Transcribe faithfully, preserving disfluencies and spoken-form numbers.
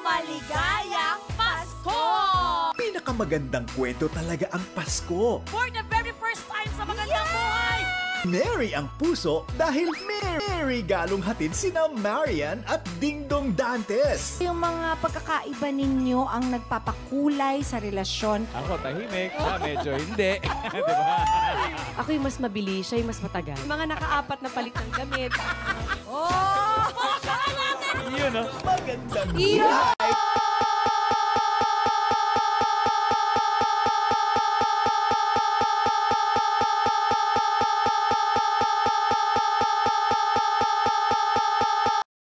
maligayang Pasko! Pinakamagandang kwento talaga ang Pasko. For the very first time sa magandang buhay! Merry ang puso dahil merry galong hatid sina Marian at Dingdong Dantes. Yung mga pagkakaiba ninyo ang nagpapakulay sa relasyon. Ako tahimik, siya medyo hindi. Di ba? Ako yung mas mabilis, siya yung mas matagal. Mga nakaapat na palit ng damit. Oh! Yun, no? Magandang buhay!